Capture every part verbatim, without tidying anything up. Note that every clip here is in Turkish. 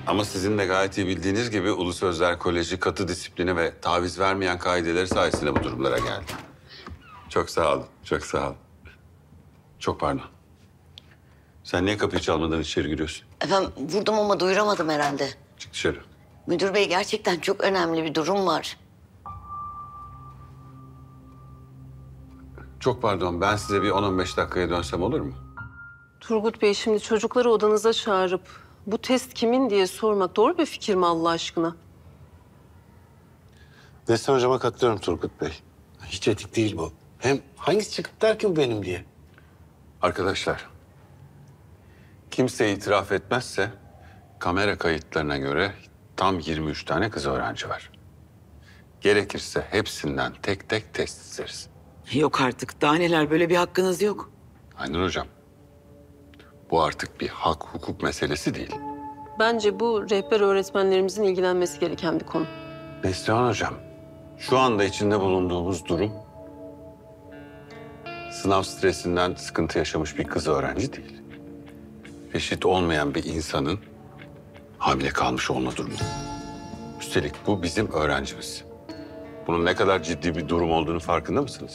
Ama sizin de gayet iyi bildiğiniz gibi Ulu Sözler Koleji katı disipline ve taviz vermeyen kaideleri sayesinde bu durumlara geldi. Çok sağ olun, çok sağ olun. Çok pardon. Sen niye kapıyı çalmadan içeri giriyorsun? Efendim vurdum ama duyuramadım herhalde. Çık dışarı. Müdür bey gerçekten çok önemli bir durum var. Çok pardon, ben size bir on on beş dakikaya dönsem olur mu? Turgut Bey, şimdi çocukları odanıza çağırıp bu test kimin diye sormak doğru bir fikir mi Allah aşkına? Destan hocama katılıyorum Turgut Bey. Hiç etik değil bu. Hem hangisi çıkıp der ki bu benim diye. Arkadaşlar, kimse itiraf etmezse kamera kayıtlarına göre tam yirmi üç tane kız öğrenci var. Gerekirse hepsinden tek tek test isteriz. Yok artık. Daha neler, böyle bir hakkınız yok. Aynen hocam. Bu artık bir hak hukuk meselesi değil. Bence bu rehber öğretmenlerimizin ilgilenmesi gereken bir konu. Neslihan hocam, şu anda içinde bulunduğumuz durum sınav stresinden sıkıntı yaşamış bir kız öğrenci değil. Reşit olmayan bir insanın hamile kalmış olma durumu. Üstelik bu bizim öğrencimiz. Bunun ne kadar ciddi bir durum olduğunu farkında mısınız?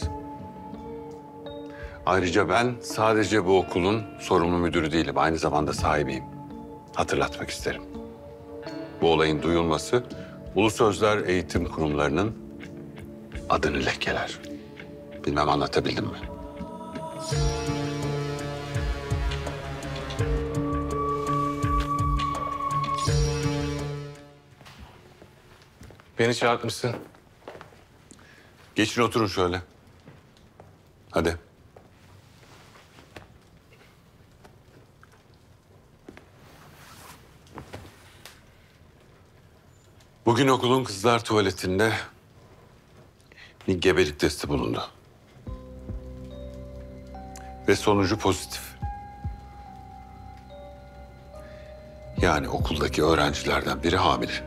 Ayrıca ben sadece bu okulun sorumlu müdürü değilim. Aynı zamanda sahibiyim. Hatırlatmak isterim. Bu olayın duyulması Ulu Sözler Eğitim Kurumlarının adını lekeler. Bilmem anlatabildim mi? Beni çağırtmışsın. Geçin oturun şöyle. Hadi. Bugün okulun kızlar tuvaletinde bir gebelik testi bulundu. Ve sonucu pozitif. Yani okuldaki öğrencilerden biri hamile.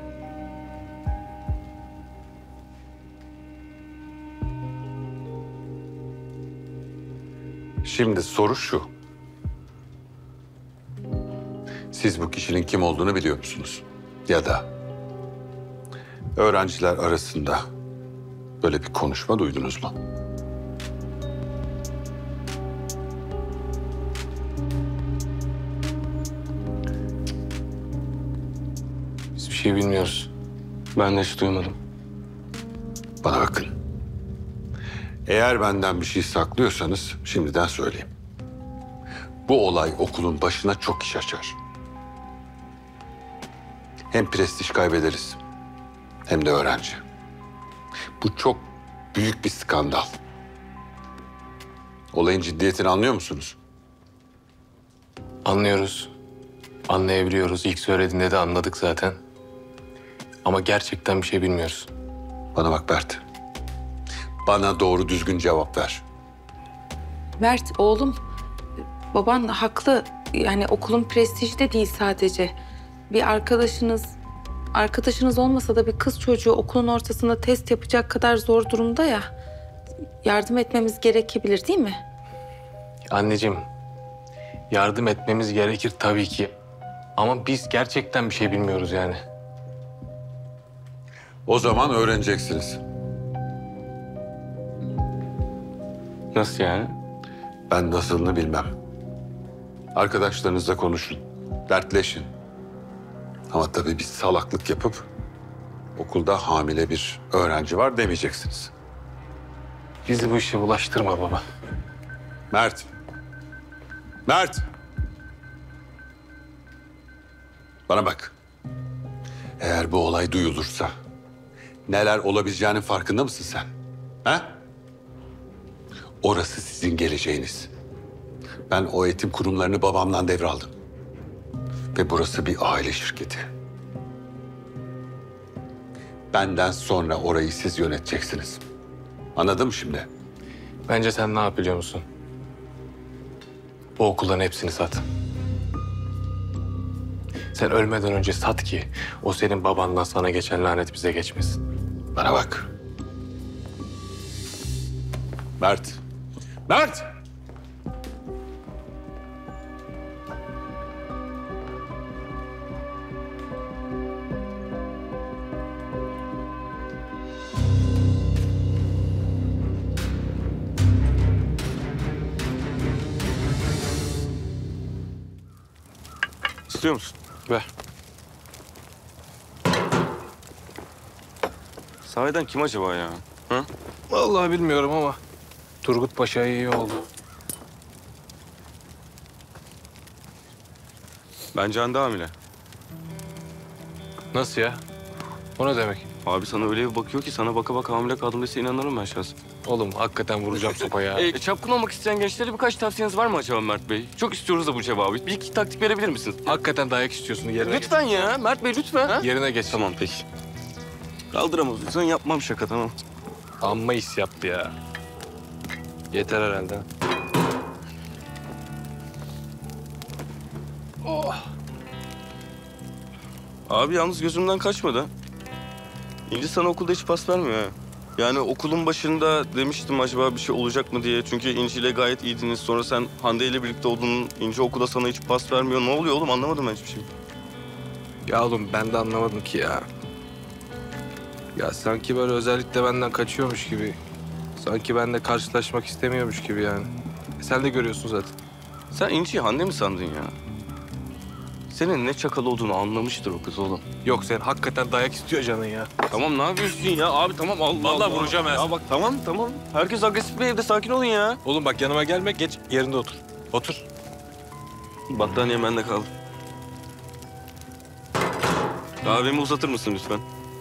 Şimdi soru şu. Siz bu kişinin kim olduğunu biliyor musunuz? Ya da öğrenciler arasında böyle bir konuşma duydunuz mu? Biz bir şey bilmiyoruz. Ben de hiç duymadım. Bana bakın. Eğer benden bir şey saklıyorsanız şimdiden söyleyeyim. Bu olay okulun başına çok iş açar. Hem prestij kaybederiz hem de öğrenci. Bu çok büyük bir skandal. Olayın ciddiyetini anlıyor musunuz? Anlıyoruz. Anlayabiliyoruz. İlk söylediğinde de anladık zaten. Ama gerçekten bir şey bilmiyoruz. Bana bak Bert. Bana doğru düzgün cevap ver. Mert oğlum, baban haklı. Yani okulun prestiji de değil sadece. Bir arkadaşınız, arkadaşınız olmasa da bir kız çocuğu okulun ortasında test yapacak kadar zor durumda ya. Yardım etmemiz gerekebilir değil mi? Anneciğim, yardım etmemiz gerekir tabii ki. Ama biz gerçekten bir şey bilmiyoruz yani. O zaman öğreneceksiniz. Nasıl yani? Ben nasılını bilmem. Arkadaşlarınızla konuşun, dertleşin. Ama tabii bir salaklık yapıp okulda hamile bir öğrenci var demeyeceksiniz. Bizi bu işe bulaştırma baba. Mert. Mert. Bana bak. Eğer bu olay duyulursa neler olabileceğinin farkında mısın sen? Ha? Orası sizin geleceğiniz. Ben o eğitim kurumlarını babamdan devraldım. Ve burası bir aile şirketi. Benden sonra orayı siz yöneteceksiniz. Anladın mı şimdi? Bence sen ne yap biliyor musun? Bu okulların hepsini sat. Sen ölmeden önce sat ki o senin babandan sana geçen lanet bize geçmesin. Bana bak. Mert. Mert! İstiyor musun? Ver. Sahiden kim acaba ya? Ha? Vallahi bilmiyorum ama Turgut Paşa iyi oldu. Bence Hande hamile. Nasıl ya? O ne demek? Abi sana öyle bir bakıyor ki sana baka baka hamile kaldım dese inanırım ben şahsen. Oğlum hakikaten vuracağım sopaya. E, çapkın olmak isteyen gençlere birkaç tavsiyeniz var mı acaba Mert Bey? Çok istiyoruz da bu cevabı. Bir iki taktik verebilir misiniz? Hakikaten dayak istiyorsun yerine Lütfen ya Mert Bey lütfen. Ha? geç. Yerine geç. Tamam peki. Kaldıramazsan yapmam şaka tamam. Amma his yaptı ya. Yeter herhalde. Abi yalnız gözümden kaçmadı. İnci sana okulda hiç pas vermiyor ha. Yani okulun başında demiştim acaba bir şey olacak mı diye. Çünkü İnci ile gayet iyiydiniz. Sonra sen Hande ile birlikte oldun. İnci okulda sana hiç pas vermiyor. Ne oluyor oğlum anlamadım ben hiçbir şey. Ya oğlum ben de anlamadım ki ya. Ya sanki böyle özellikle benden kaçıyormuş gibi. Sanki benimle karşılaşmak istemiyormuş gibi yani. E sen de görüyorsun zaten. Sen İnci'yi Hande mi sandın ya? Senin ne çakal olduğunu anlamıştır o kız oğlum. Yok sen hakikaten dayak istiyor canın ya. Tamam ne yapıyorsun ya abi tamam Allah Vallahi Allah. vuracağım ha. Ya bak tamam tamam. Herkes agresif bir evde sakin olun ya. Oğlum bak yanıma gelme geç yerinde otur. Otur. Battaniye bende kaldı. Kahvemi uzatır mısın lütfen?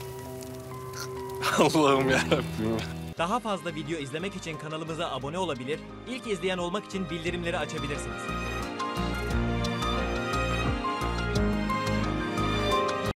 Allah'ım ya. Daha fazla video izlemek için kanalımıza abone olabilir, ilk izleyen olmak için bildirimleri açabilirsiniz.